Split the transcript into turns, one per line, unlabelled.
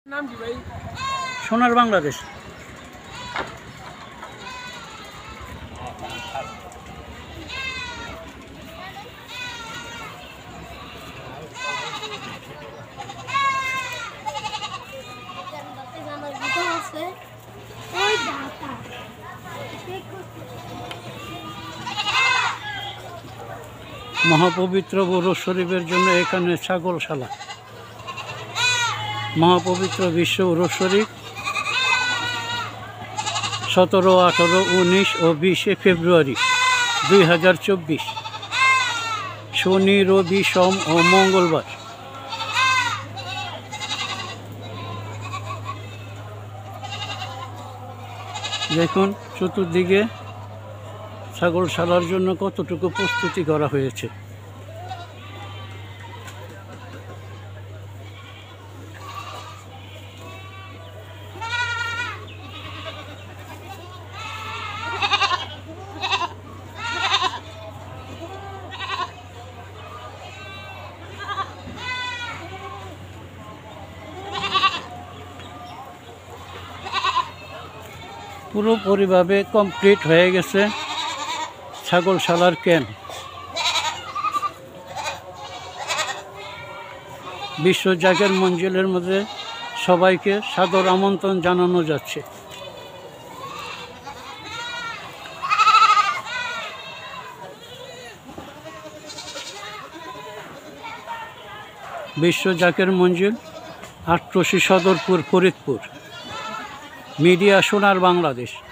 নাম কি ভাই?
সোনার বাংলাদেশ। মহাপবিত্র ওরস শরীফের জন্য এখানে ছাগলশালা। মহাপবিত্র বিশ্ব ওরস শরীফ 17, 18, 19 ও 20 ফেব্রুয়ারি 2024, শনি, রবি, সোম ও মঙ্গলবার। দেখুন চতুর্দিকে ছাগলশালার জন্য কতটুকু প্রস্তুতি করা হয়েছে। পুরোপুরিভাবে কমপ্লিট হয়ে গেছে ছাগলশালার ক্যাম্প। বিশ্ব জাকের মঞ্জিলের মধ্যে সবাইকে সাদর আমন্ত্রণ জানানো যাচ্ছে। বিশ্ব জাকের মঞ্জিল, আটরশি, সদরপুর, ফরিদপুর। মিডিয়া সোনার বাংলাদেশ।